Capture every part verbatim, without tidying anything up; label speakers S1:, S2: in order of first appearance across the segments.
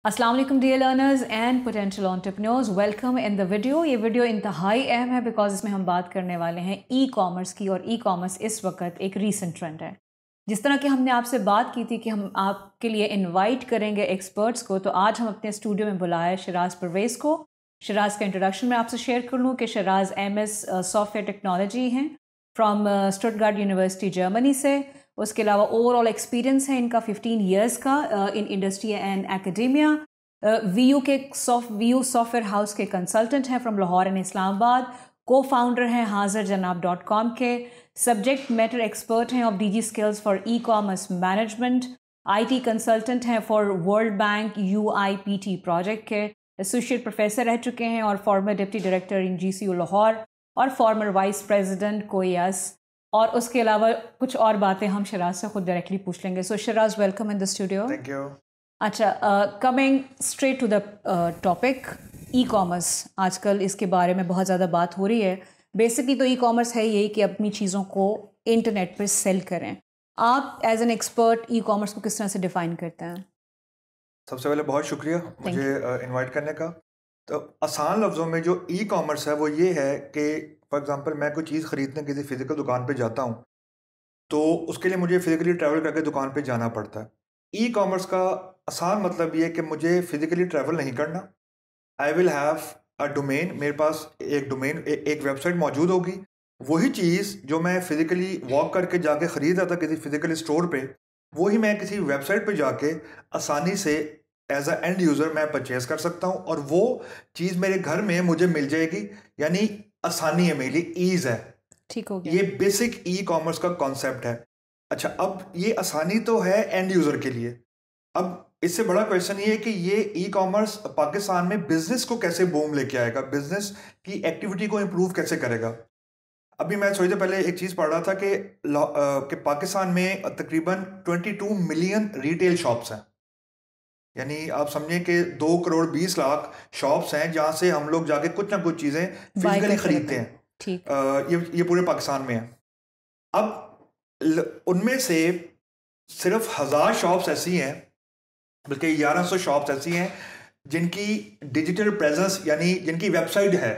S1: अस्सलाम वालेकुम dear learners and potential entrepreneurs, welcome in the video. ये वीडियो इंतहाई अहम है बिकॉज इसमें हम बात करने वाले हैं ई कॉमर्स की, और ई कॉमर्स इस वक्त एक रीसेंट ट्रेंड है। जिस तरह कि हमने आपसे बात की थी कि हम आपके लिए इनवाइट करेंगे एक्सपर्ट्स को, तो आज हम अपने स्टूडियो में बुलाए शराज परवेज़ को। शराज का इंट्रोडक्शन मैं आपसे शेयर कर लूँ कि Shiraz M S software technology हैं फ्रॉम स्टुटगार्ट यूनिवर्सिटी जर्मनी से। उसके अलावा ओवरऑल एक्सपीरियंस है इनका फिफ्टीन ईयर्स का in industry and academia. V U के soft V U software house के कंसल्टेंट हैं from Lahore and Islamabad. Co founder हैं हाजिर जनाब डॉट कॉम के। सब्जेक्ट मैटर एक्सपर्ट हैं of D G skills for e commerce management. I T consultant हैं for World Bank U I P T project के। Associate professor रह चुके हैं और former deputy director in G C U Lahore और former vice president कोयस। और उसके अलावा कुछ और बातें हम शराज से खुद डायरेक्टली पूछ लेंगे। So Shiraz, welcome in the studio.
S2: Thank you.
S1: अच्छा, coming straight to the topic, e commerce आजकल इसके बारे में बहुत ज़्यादा बात हो रही है। बेसिकली तो ई कॉमर्स है यही कि अपनी चीज़ों को इंटरनेट पर सेल करें। आप as an expert e commerce को किस तरह से डिफ़ाइन करते हैं?
S2: सबसे पहले बहुत शुक्रिया मुझे इनवाइट करने का। तो आसान लफ्ज़ों में जो ई कॉमर्स है वो ये है कि फॉर एग्जांपल मैं कोई चीज़ ख़रीदने किसी फिज़िकल दुकान पे जाता हूँ, तो उसके लिए मुझे फ़िज़िकली ट्रैवल करके दुकान पे जाना पड़ता है। ई कॉमर्स का आसान मतलब ये है कि मुझे फ़िज़िकली ट्रैवल नहीं करना। I will have a domain, मेरे पास एक डोमेन ए, एक वेबसाइट मौजूद होगी। वही चीज़ जो मैं फ़िज़िकली वॉक करके जाके ख़रीद रहा था किसी फ़िज़िकल स्टोर पे, वही मैं किसी वेबसाइट पे जाके आसानी से एज अ एंड यूज़र मैं परचेज़ कर सकता हूँ और वो चीज़ मेरे घर में मुझे मिल जाएगी। यानी आसानी है, मेरे लिए ईज़ है।
S1: ठीक हो गया।
S2: ये बेसिक ई कॉमर्स का कॉन्सेप्ट है। अच्छा, अब ये आसानी तो है एंड यूज़र के लिए। अब इससे बड़ा क्वेश्चन ये है कि ये ई कॉमर्स पाकिस्तान में बिजनेस को कैसे बूम लेके आएगा, बिजनेस की एक्टिविटी को इम्प्रूव कैसे करेगा। अभी मैं थोड़ी देर पहले एक चीज़ पढ़ रहा था कि कि पाकिस्तान में तकरीबन बाईस मिलियन रिटेल शॉप्स हैं। यानी आप समझें कि दो करोड़ बीस लाख शॉप्स हैं जहाँ से हम लोग जाके कुछ ना कुछ चीज़ें फिजिकली खरीदते हैं।
S1: ठीक।
S2: ये ये पूरे पाकिस्तान में है। अब उनमें से सिर्फ हज़ार शॉप्स ऐसी हैं, बल्कि ग्यारह सौ शॉप्स ऐसी हैं जिनकी डिजिटल प्रेजेंस यानी जिनकी वेबसाइट है।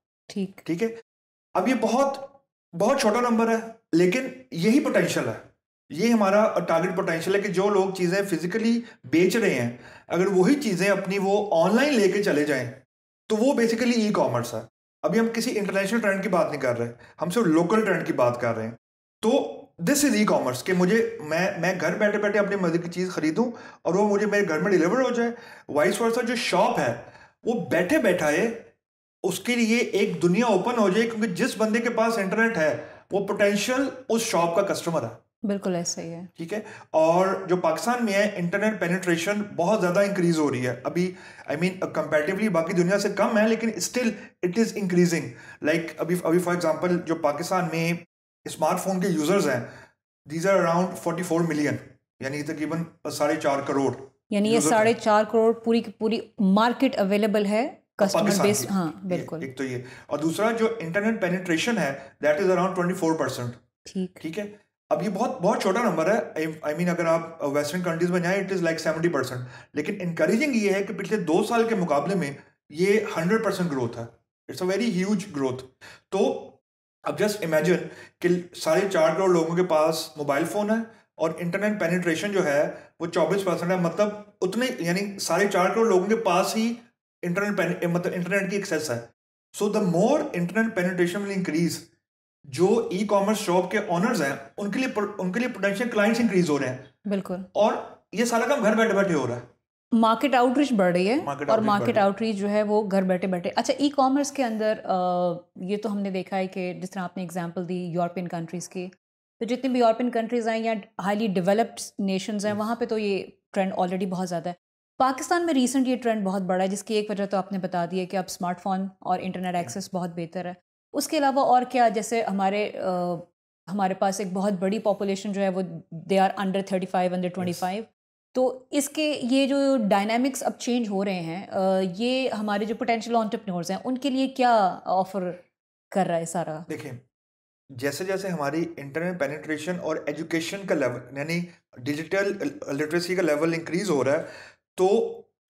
S1: ठीक
S2: ठीक है। अब ये बहुत बहुत छोटा नंबर है, लेकिन यही पोटेंशियल है। ये हमारा टारगेट पोटेंशियल है कि जो लोग चीज़ें फिजिकली बेच रहे हैं, अगर वही चीज़ें अपनी वो ऑनलाइन लेके चले जाएं, तो वो बेसिकली ई कॉमर्स है। अभी हम किसी इंटरनेशनल ट्रेंड की बात नहीं कर रहे, हम सिर्फ लोकल ट्रेंड की बात कर रहे हैं। तो दिस इज ई कॉमर्स कि मुझे मैं मैं घर बैठे बैठे अपनी मर्जी की चीज़ खरीदूं और वो मुझे मेरे घर में डिलीवर हो जाए। वाइस वर्सा जो शॉप है वो बैठे बैठाए उसके लिए एक दुनिया ओपन हो जाए, क्योंकि जिस बंदे के पास इंटरनेट है वो पोटेंशियल उस शॉप का कस्टमर है।
S1: बिल्कुल ऐसा ही है।
S2: ठीक है। और जो पाकिस्तान में है, इंटरनेट पेनिट्रेशन बहुत ज़्यादा इंक्रीज हो रही है अभी। आई मीन कंपैरेटिवली बाकी दुनिया से कम है, लेकिन still it is increasing. Like अभी अभी फॉर एग्जांपल जो पाकिस्तान में स्मार्टफोन के यूजर्स हैं, these are around forty four million, यानी तकरीबन साढ़े चार करोड़।
S1: यानी ये साढ़े चार करोड़ पूरी की पूरी मार्केट अवेलेबल है कस्टमर बेस। हाँ बिल्कुल।
S2: एक तो ये, और दूसरा जो इंटरनेट पेनिट्रेशन है that is around twenty four percent.
S1: ठीक
S2: ठीक है। अब ये बहुत बहुत छोटा नंबर है। आई I मीन mean, अगर आप वेस्टर्न कंट्रीज में जाएं it is like seventy percent, लेकिन इनकरेजिंग ये है कि पिछले दो साल के मुकाबले में ये हंड्रेड परसेंट ग्रोथ है। It's a very huge growth. तो अब जस्ट इमेजिन कि साढ़े चार करोड़ लोगों के पास मोबाइल फ़ोन है और इंटरनेट पेनिट्रेशन जो है वो चौबीस परसेंट है। मतलब उतने, यानी साढ़े चार करोड़ लोगों के पास ही इंटरनेट मतलब इंटरनेट की एक्सेस है। So the more internet penetration will increase, जो ई कॉमर्स शॉप के ओनर्स हैं उनके लिए उनके लिए पोटेंशियल क्लाइंट्स इंक्रीज हो रहे हैं।
S1: बिल्कुल।
S2: और ये सारा काम घर बैठे बैठे हो रहा है।
S1: मार्केट आउटरीच बढ़ रही है
S2: Market
S1: और
S2: outreach
S1: मार्केट
S2: बढ़ रही है।
S1: आउटरीच जो है वो घर बैठे बैठे। अच्छा, ई कॉमर्स के अंदर अ, ये तो हमने देखा है कि जिस तरह आपने एग्जांपल दी यूरोपियन कंट्रीज़ की, तो जितनी भी यूरोपियन कंट्रीज़ हैं या हाईली डेवलप्ड नेशंस हैं, वहाँ पे तो ये ट्रेंड ऑलरेडी बहुत ज़्यादा है। पाकिस्तान में रिसेंट ये ट्रेंड बहुत बड़ा है, जिसकी एक वजह तो आपने बता दी है कि अब स्मार्टफोन और इंटरनेट एक्सेस बहुत बेहतर है। उसके अलावा और क्या, जैसे हमारे अ, हमारे पास एक बहुत बड़ी पॉपुलेशन जो है वो they are under thirty five under twenty five. तो इसके ये जो डायनामिक्स अब चेंज हो रहे हैं, अ, ये हमारे जो पोटेंशियल एंटरप्रेन्योर्स हैं उनके लिए क्या ऑफर कर रहा है सारा?
S2: देखिए, जैसे जैसे हमारी इंटरनेट पेनिट्रेशन और एजुकेशन का लेवल यानी डिजिटल लिटरेसी का लेवल इंक्रीज हो रहा है, तो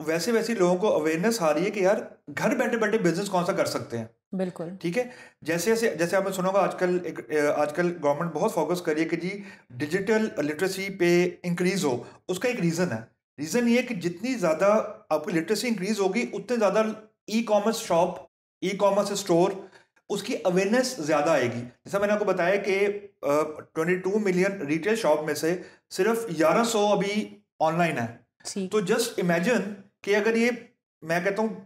S2: वैसे वैसे लोगों को अवेयरनेस आ रही है कि यार घर बैठे बैठे बिजनेस कौन सा कर सकते हैं।
S1: बिल्कुल
S2: ठीक है, जैसे जैसे जैसे आपने सुना होगा आजकल एक आजकल गवर्नमेंट बहुत फोकस कर रही है कि जी डिजिटल लिटरेसी पे इंक्रीज हो। उसका एक रीज़न है, रीज़न ये है कि जितनी ज़्यादा आपकी लिटरेसी इंक्रीज होगी उतने ज़्यादा e commerce shop, e commerce store, उसकी अवेयरनेस ज़्यादा आएगी। जैसा मैंने आपको बताया कि twenty two million retail shop में से सिर्फ ग्यारह सौ अभी ऑनलाइन है। तो जस्ट इमेजिन कि अगर ये मैं कहता हूँ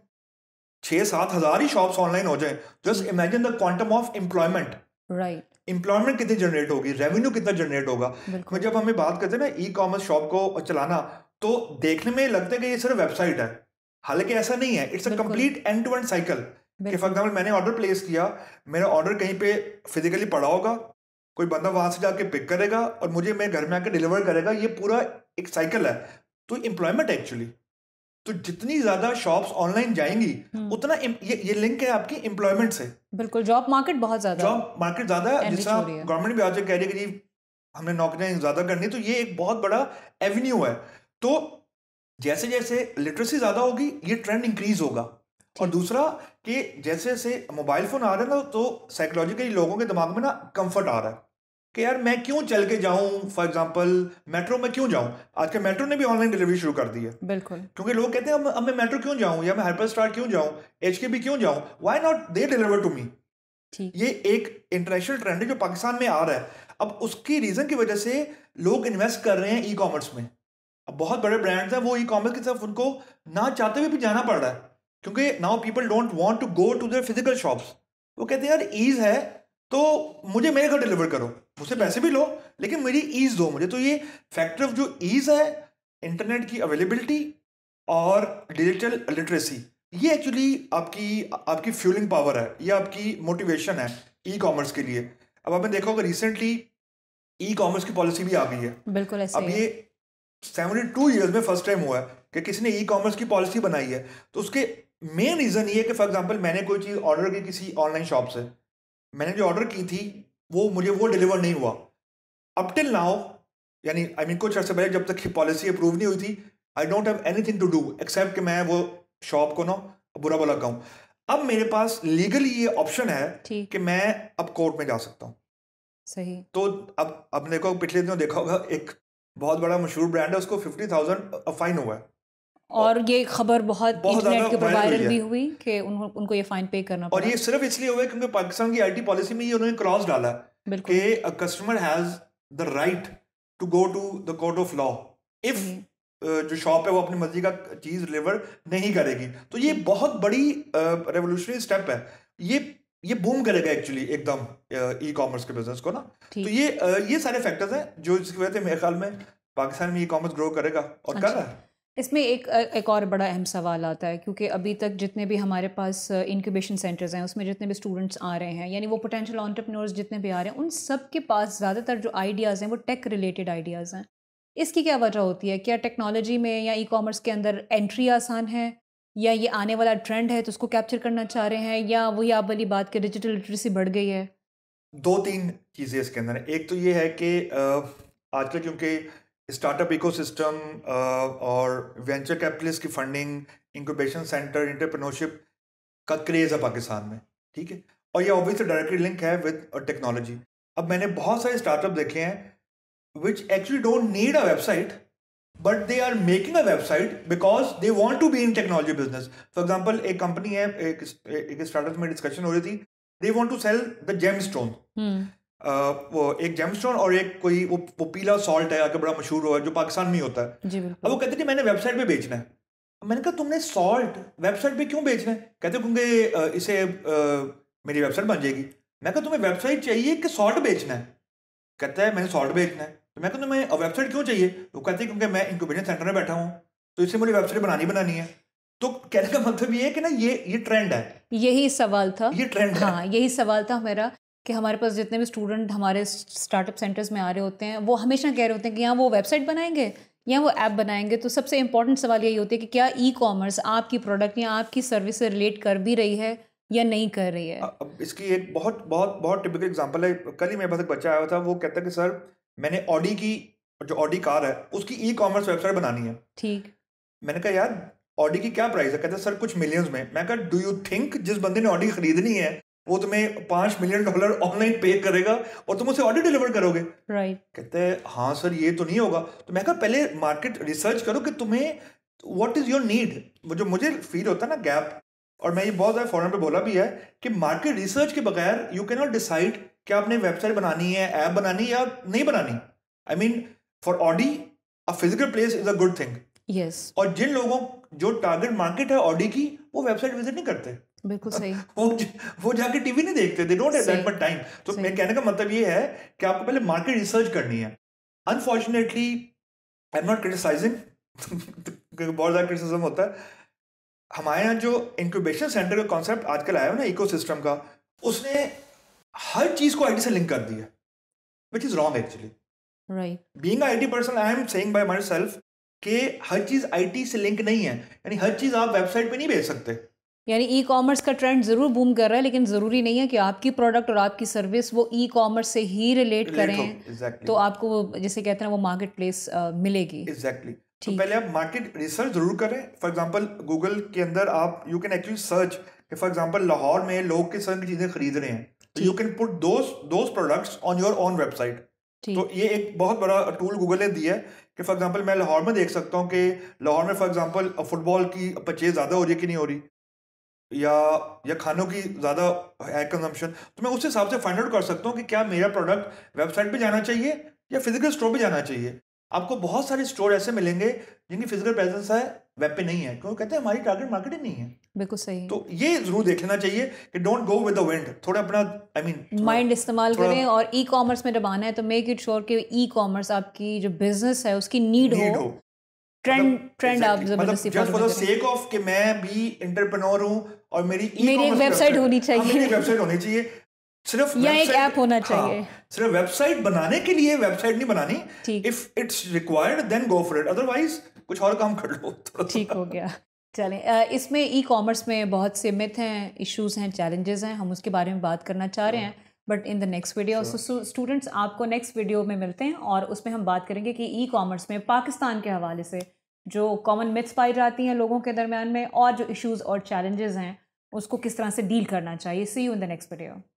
S2: छः सात हज़ार ही शॉप्स ऑनलाइन हो जाए, just imagine the quantum of employment.
S1: Right,
S2: employment कितनी जनरेट होगी, रेवेन्यू कितना जनरेट होगा। तो जब हमें बात करते हैं ना ई कॉमर्स शॉप को चलाना, तो देखने में लगता है कि ये सिर्फ वेबसाइट है, हालांकि ऐसा नहीं है। It's a complete end to end cycle. कि फॉर एग्जाम्पल मैंने ऑर्डर प्लेस किया, मेरा ऑर्डर कहीं पे फिजिकली पड़ा होगा, कोई बंदा वहां से जाके पिक करेगा और मुझे मेरे घर में आके डिलीवर करेगा। ये पूरा एक साइकिल है। तो एम्प्लॉयमेंट एक्चुअली, तो जितनी ज्यादा शॉप्स ऑनलाइन जाएंगी उतना ये ये लिंक है आपकी एम्प्लॉयमेंट से।
S1: बिल्कुल, जॉब मार्केट बहुत ज्यादा
S2: जॉब मार्केट ज्यादा है। जिस गवर्नमेंट भी आज कह रही है कि जी हमने नौकरियां ज्यादा करनी, तो ये एक बहुत बड़ा एवेन्यू है। तो जैसे जैसे लिटरेसी ज्यादा होगी ये ट्रेंड इंक्रीज होगा। और दूसरा कि जैसे जैसे मोबाइल फोन आ रहा है ना, तो साइकोलॉजिकली लोगों के दिमाग में ना कंफर्ट आ रहा है कि यार मैं क्यों चल के जाऊं, फॉर एग्जांपल मेट्रो में क्यों जाऊं। आजकल मेट्रो ने भी ऑनलाइन डिलीवरी शुरू कर दी है।
S1: बिल्कुल,
S2: क्योंकि लोग कहते हैं अब मैं मेट्रो क्यों जाऊं, या मैं हाइपर स्टार क्यों जाऊं, एच के बी क्यों जाऊं, why not they deliver to me. ये एक इंटरनेशनल ट्रेंड है जो पाकिस्तान में आ रहा है। अब उसकी रीजन की वजह से लोग इन्वेस्ट कर रहे हैं ई कॉमर्स में। अब बहुत बड़े ब्रांड्स हैं, वो ई कॉमर्स की तरफ उनको ना चाहते हुए भी जाना पड़ रहा है, क्योंकि now people don't want to go to their physical shops. वो कहते हैं यार ईज है तो मुझे मेरे घर डिलीवर करो, मुझसे पैसे भी लो लेकिन मेरी ईज दो मुझे। तो ये फैक्टर ऑफ जो ईज है, इंटरनेट की अवेलेबिलिटी और डिजिटल लिटरेसी, ये एक्चुअली आपकी आपकी फ्यूलिंग पावर है, ये आपकी मोटिवेशन है ई कॉमर्स के लिए। अब आपने देखा होगा रिसेंटली ई कॉमर्स की पॉलिसी भी आ गई है।
S1: बिल्कुल ऐसे
S2: अब ये सेवेंटी टू ईयर्स में फर्स्ट टाइम हुआ है कि किसी ने ई कॉमर्स की पॉलिसी बनाई है। तो उसके मेन रीजन ये है कि फॉर एग्जांपल मैंने कोई चीज़ ऑर्डर की किसी ऑनलाइन शॉप से, मैंने जो ऑर्डर की थी वो मुझे वो डिलीवर नहीं हुआ अप टिल नाउ। यानी आई मीन कुछ अर्से पहले जब तक पॉलिसी अप्रूव नहीं हुई थी, I don't have anything to do except कि मैं वो शॉप को ना बुरा भला कहूँ। अब मेरे पास लीगली ये ऑप्शन है कि मैं अब कोर्ट में जा सकता हूँ।
S1: सही।
S2: तो अब अब देखो पिछले दिनों देखा होगा एक बहुत बड़ा मशहूर ब्रांड है, उसको फिफ्टी थाउजेंड फाइन हुआ है।
S1: और ये खबर बहुत, बहुत इंटरनेट के ऊपर वायरल भी हुई कि उन, उनको ये फाइन पे करना पड़ा।
S2: और ये सिर्फ इसलिए हुआ है क्योंकि पाकिस्तान की आईटी पॉलिसी में ये उन्होंने क्लॉज डाला है कि a customer has the right to go to the court of law if जो शॉप है वो अपनी मर्जी का चीज डिलीवर नहीं करेगी। तो ये बहुत बड़ी रेवोल्यूशनरी स्टेप है। ये ये बूम करेगा एक्चुअली एकदम ई कॉमर्स के बिजनेस को ना। तो ये ये सारे फैक्टर्स हैं जो जिसकी वजह से मेरे ख्याल में पाकिस्तान में ई कॉमर्स ग्रो करेगा और कर रहा है।
S1: इसमें एक एक और बड़ा अहम सवाल आता है, क्योंकि अभी तक जितने भी हमारे पास इंक्यूबेशन सेंटर्स हैं उसमें जितने भी स्टूडेंट्स आ रहे हैं, यानी वो पोटेंशियल एंटरप्रेन्योर्स जितने भी आ रहे हैं, उन सब के पास ज़्यादातर जो आइडियाज़ हैं वो टेक रिलेटेड आइडियाज़ हैं। इसकी क्या वजह होती है? क्या टेक्नोलॉजी में या ई कॉमर्स के अंदर एंट्री आसान है, या ये आने वाला ट्रेंड है तो उसको कैप्चर करना चाह रहे हैं, या वही आप वाली बात कि डिजिटल लिटरेसी बढ़ गई है?
S2: दो तीन चीज़ें इसके अंदर। एक तो ये है कि आजकल क्योंकि स्टार्टअप इकोसिस्टम और वेंचर कैपिटलिस्ट की फंडिंग, इंक्यूबेशन सेंटर, एंटरप्रेन्योरशिप का क्रेज है पाकिस्तान में, ठीक है। और ये ऑब्वियसली डायरेक्टली लिंक है विद टेक्नोलॉजी। अब मैंने बहुत सारे स्टार्टअप देखे हैं which actually don't need a website, but they are making a website because they want to be in technology business. For example, एक कंपनी है, एक एक स्टार्टअप में डिस्कशन हो रही थी, they want to sell the gemstone. hmm. uh, वो एक gemstone और एक कोई वो, वो पीला सॉल्ट है आगे बड़ा मशहूर हुआ है जो पाकिस्तान में ही होता है।
S1: जी
S2: अब वो कहते थे मैंने वेबसाइट पे बेचना है। मैंने कहा तुमने सॉल्ट वेबसाइट पे क्यों बेचना है? कहते क्योंकि इसे मेरी वेबसाइट बन जाएगी। मैं कहा तुम्हें वेबसाइट चाहिए कि सॉल्ट बेचना है? कहता है मैंने सॉल्ट बेचना है। तो मैं कहता मैं वेबसाइट क्यों चाहिए? वो कहते हैं क्योंकि मैं इंक्यूबेशन सेंटर में बैठा हूँ तो इससे मुझे वेबसाइट बनानी बनानी है। तो कहने का मतलब ये है कि ना ये ये ट्रेंड है।
S1: यही सवाल था,
S2: ये ट्रेंड
S1: हाँ है। यही सवाल था मेरा कि हमारे पास जितने भी स्टूडेंट हमारे स्टार्टअप सेंटर्स में आ रहे होते हैं वो हमेशा कह रहे होते हैं कि यहाँ वो वेबसाइट बनाएंगे या वो ऐप बनाएंगे। तो सबसे इंपॉर्टेंट सवाल यही होती है कि क्या ई कॉमर्स आपकी प्रोडक्ट या आपकी सर्विस से रिलेट कर भी रही है या नहीं कर रही है?
S2: अब इसकी एक बहुत बहुत बहुत टिपिकल एग्जांपल है। कल ही मेरे पास एक बच्चा आया था, वो कहता है कि सर मैंने ऑडी की जो ऑडी कार है उसकी ई कॉमर्स वेबसाइट बनानी है।
S1: ठीक।
S2: मैंने कहा यार ऑडी की क्या प्राइस है? कहते हैं सर कुछ मिलियंस में। मैं कहा डू यू थिंक जिस बंदे ने ऑडी खरीदनी है वो तुम्हें पांच मिलियन डॉलर ऑनलाइन पे करेगा और तुम उसे ऑडी डिलीवर करोगे?
S1: Right right.
S2: कहते हैं हाँ सर ये तो नहीं होगा। तो मैं कहा पहले मार्केट रिसर्च करो कि तुम्हें व्हाट इज योर नीड। वो जो मुझे फील होता है ना गैप, और मैं ये बहुत ज़्यादा फॉरन पे बोला भी है कि मार्केट रिसर्च के बगैर यू कैन नॉट डिसाइड कि आपने वेबसाइट बनानी है, ऐप बनानी है या नहीं बनानी। I mean for Audi a physical place is a good thing.
S1: Yes.
S2: और जिन लोगों जो टारगेट मार्केट है ऑडी की, वो वेबसाइट विजिट नहीं करते।
S1: बिल्कुल सही।
S2: वो वो जाके टीवी नहीं देखते, they don't have that much time. तो मैं कहने का मतलब ये है कि आपको पहले मार्केट रिसर्च करनी है। Unfortunately I am not criticising, बहुत ज़्यादा क्रिटिसिज्म होता है। हमारे यहाँ जो इंक्यूबेशन सेंटर का कॉन्सेप्ट आजकल आया है ना इकोसिस्टम का, उसने हर चीज़ को आईटी से लिंक कर दिया, which is wrong actually.
S1: Right.
S2: Being IT person I am saying by myself कि हर चीज़ आईटी से लिंक नहीं है। यानी हर चीज़ आप वेबसाइट पे नहीं भेज सकते।
S1: यानी ई कॉमर्स का ट्रेंड ज़रूर बूम कर रहा है, लेकिन ज़रूरी नहीं है कि आपकी प्रोडक्ट और आपकी सर्विस वो ई कॉमर्स से ही रिलेट करें।
S2: exactly.
S1: तो आपको वो जैसे कहते हैं वो मार्केट प्लेस मिलेगी।
S2: Exactly exactly. तो पहले आप मार्केट रिसर्च जरूर करें। फॉर एग्जांपल गूगल के अंदर आप यू कैन एक्चुअली सर्च कि फॉर एग्जांपल लाहौर में लोग किस तरह की चीज़ें खरीद रहे हैं, तो you can put those those products on your own website. तो ये एक बहुत बड़ा टूल गूगल ने दिया है कि फॉर एग्जांपल मैं लाहौर में देख सकता हूँ कि लाहौर में फॉर एग्जांपल फुटबॉल की परचेज ज़्यादा हो रही है कि नहीं हो रही, या या खानों की ज़्यादा है कंजम्पशन। तो मैं उस हिसाब से फाइंड आउट कर सकता हूँ कि क्या मेरा प्रोडक्ट वेबसाइट पे जाना चाहिए या फिजिकल स्टोर पे जाना चाहिए। आपको बहुत सारे स्टोर ऐसे मिलेंगे जिनकी फिजिकल प्रेजेंस है, वेब पे नहीं है, क्योंकि कहते हैं हमारी टारगेट मार्केट ही नहीं है।
S1: बिल्कुल सही।
S2: तो ये जरूर देख लेना चाहिए कि don't go with the wind, थोड़ा अपना आई मीन
S1: माइंड इस्तेमाल करें। और ई कॉमर्स में जब आना है तो मेक इट श्योर कि ई कॉमर्स आपकी जो बिजनेस है उसकी नीड हो, हो। ट्रेंड ट्रेंड आप जबरदस्ती
S2: just for the sake of कि मैं भी एंटरप्रेन्योर हूं और मेरी
S1: मेरी एक वेबसाइट होनी चाहिए,
S2: मेरी वेबसाइट होनी चाहिए, सिर्फ
S1: या एक ऐप होना चाहिए।
S2: हाँ, सिर्फ वेबसाइट बनाने के लिए वेबसाइट नहीं बनानी। If it's required then go for it, otherwise कुछ और काम कर लो।
S1: ठीक हो गया। चलें, इसमें ई कॉमर्स में बहुत से मिथ हैं, इश्यूज हैं, चैलेंजेस हैं, हम उसके बारे में बात करना चाह रहे हैं but in the next video. So students आपको नेक्स्ट वीडियो में मिलते हैं और उसमें हम बात करेंगे कि ई कॉमर्स में पाकिस्तान के हवाले से जो कॉमन मिथ्स पाई जाती हैं लोगों के दरमियान में और जो इश्यूज और चैलेंजेस हैं उसको किस तरह से डील करना चाहिए। See you in the next video.